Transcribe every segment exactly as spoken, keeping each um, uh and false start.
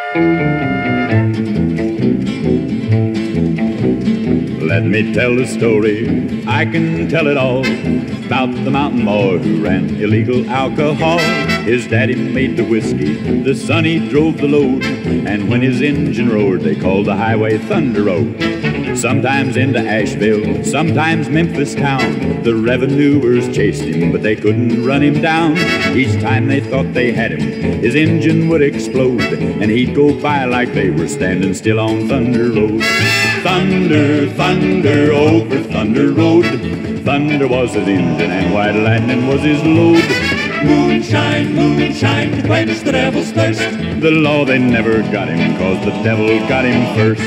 Let me tell the story, I can tell it all, about the mountain boy who ran illegal alcohol. His daddy made the whiskey, the son he drove the load, and when his engine roared, they called the highway Thunder Road. Sometimes into Asheville, sometimes Memphis town, the revenuers chased him, but they couldn't run him down. Each time they thought they had him, his engine would explode, and he'd go by like they were standing still on Thunder Road. Thunder, thunder, over Thunder Road. Thunder was his engine and white lightning was his load. Moonshine, moonshine, to quench the devil's thirst. The law, they never got him, cause the devil got him first.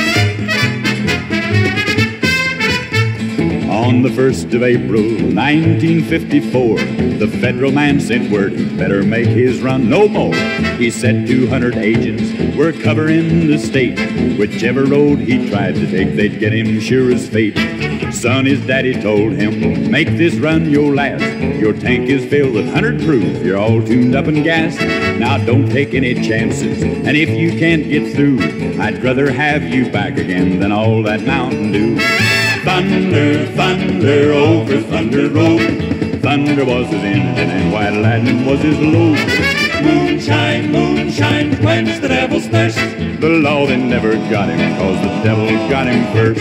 On the first of April, nineteen fifty-four, the federal man sent word he'd better make his run no more. He said two hundred agents were covering the state. Whichever road he tried to take, they'd get him sure as fate. Son, his daddy told him, make this run your last. Your tank is filled with one hundred proof, you're all tuned up and gassed. Now don't take any chances, and if you can't get through, I'd rather have you back again than all that Mountain Dew. Thunder, thunder, over Thunder Road. Thunder was his engine and white lightning was his load. Moonshine, moonshine, to quench the devil's thirst. The law, they never got him, cause the devil got him first.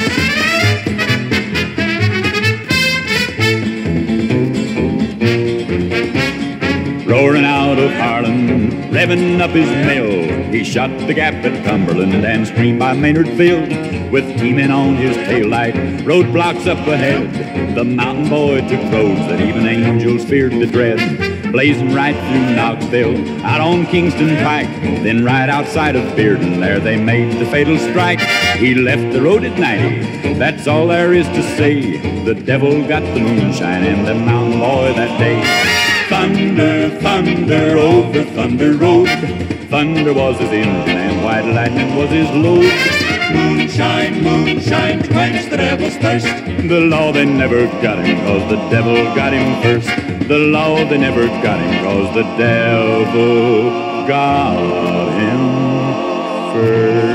Roaring out of Harlem, revving up his mill, he shot the gap at Cumberland and screamed by Maynardville. With teamen on his taillight, roadblocks up ahead, the mountain boy took roads that even angels feared to tread. Blazing right through Knoxville, out on Kingston Pike, then right outside of Bearden, there they made the fatal strike. He left the road at ninety, that's all there is to say. The devil got the moonshine and the mountain boy that day. Thunder, thunder, over Thunder Road. Thunder was his engine and white lightning was his load. Moonshine, moonshine, to quench the devil's thirst. The law, they never got him, cause the devil got him first. The law, they never got him, cause the devil got him first.